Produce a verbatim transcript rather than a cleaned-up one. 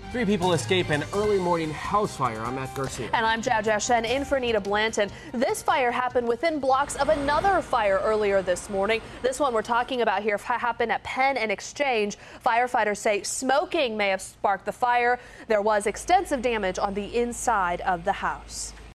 Three people escape an early morning house fire. I'm Matt Garcia. And I'm Jao Jashen in for Nita Blanton. This fire happened within blocks of another fire earlier this morning. This one we're talking about here happened at Penn and Exchange. Firefighters say smoking may have sparked the fire. There was extensive damage on the inside of the house.